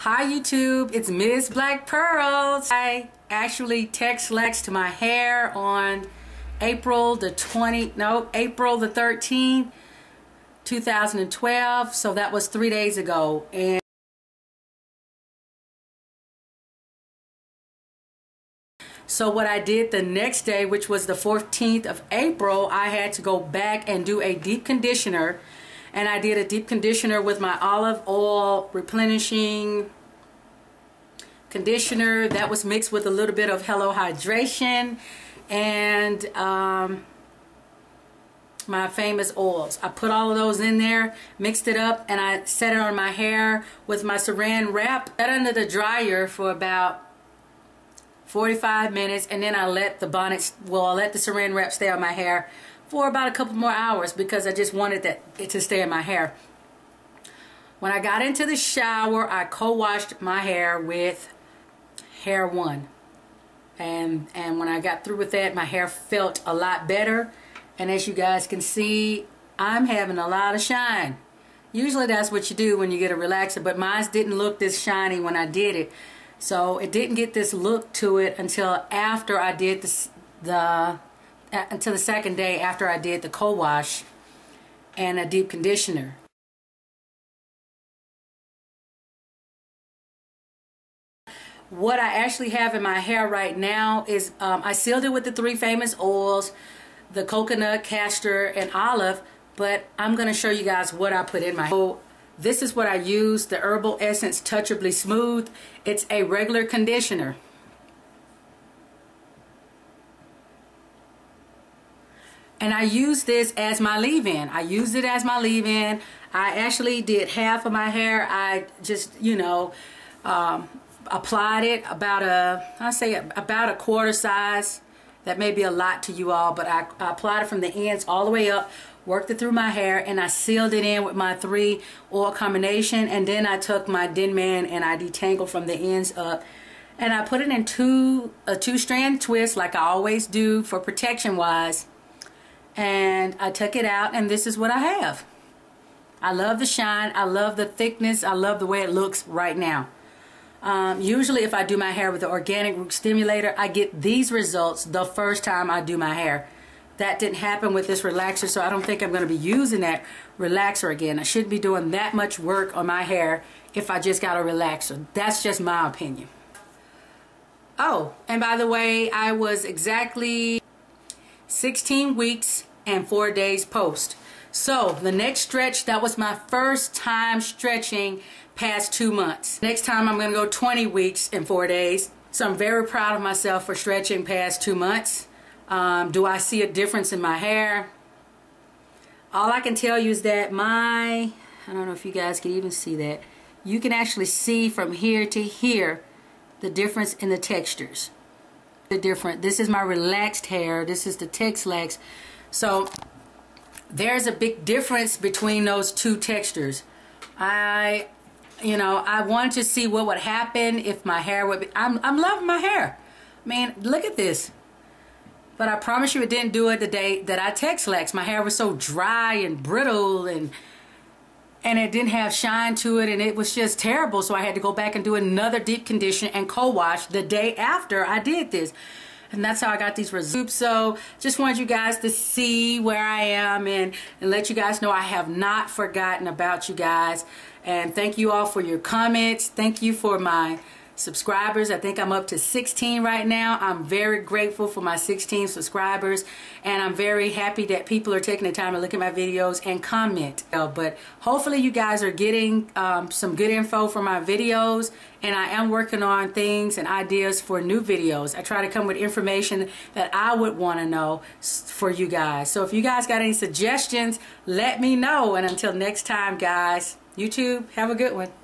Hi YouTube, it's Mzblackpearlz. I actually texlaxed my hair on April the 13th, 2012. So that was 3 days ago. And so what I did the next day, which was the 14th of April, I had to go back and do a deep conditioner. And I did a deep conditioner with my olive oil replenishing conditioner that was mixed with a little bit of Hello Hydration and my famous oils. I put all of those in there, mixed it up, and I set it on my hair with my saran wrap. Set under the dryer for about 45 minutes, and then I let the saran wrap stay on my hair for about a couple more hours because I just wanted it to stay in my hair. When I got into the shower, I co-washed my hair with Hair One, and when I got through with that, my hair felt a lot better. And as you guys can see, I'm having a lot of shine. Usually that's what you do when you get a relaxer, but mine didn't look this shiny when I did it. So it didn't get this look to it until after I did until the second day after I did the co-wash and a deep conditioner. What I actually have in my hair right now is I sealed it with the three famous oils, the coconut, castor, and olive, but I'm going to show you guys what I put in my hair. So this is what I use, the Herbal Essence Touchably Smooth. It's a regular conditioner. And I use this as my leave-in. I used it as my leave-in. I actually did half of my hair. I just, applied it about a quarter size. That may be a lot to you all, but I applied it from the ends all the way up, worked it through my hair, and I sealed it in with my 3 oil combination. And then I took my Denman and I detangled from the ends up, and I put it in a 2-strand twist like I always do for protection wise. And I took it out, and this is what I have. I love the shine, I love the thickness, I love the way it looks right now. Usually if I do my hair with the organic root stimulator, I get these results the first time I do my hair. That didn't happen with this relaxer, so I don't think I'm going to be using that relaxer again. I shouldn't be doing that much work on my hair if I just got a relaxer. That's just my opinion. Oh, and by the way, I was exactly 16 weeks and 4 days post. So the next stretch, that was my first time stretching past 2 months. Next time I'm going to go 20 weeks and 4 days. So I'm very proud of myself for stretching past 2 months. Do I see a difference in my hair? All I can tell you is that I don't know if you guys can even see that. You can actually see from here to here the difference in the textures. This is my relaxed hair. This is the texlaxed. So there's a big difference between those two textures. I wanted to see what would happen if my hair would be. I'm loving my hair. I mean, look at this. But I promise you it didn't do it the day that I texlaxed. My hair was so dry and brittle, and it didn't have shine to it, and it was just terrible. So I had to go back and do another deep condition and co-wash the day after I did this. And that's how I got these results. So just wanted you guys to see where I am and let you guys know I have not forgotten about you guys. And thank you all for your comments. Thank you for my subscribers. I think I'm up to 16 right now. I'm very grateful for my 16 subscribers, and I'm very happy that people are taking the time to look at my videos and comment. But hopefully you guys are getting some good info from my videos, and I am working on things and ideas for new videos. I try to come with information that I would want to know for you guys. So if you guys got any suggestions, let me know. And until next time, guys, YouTube, have a good one.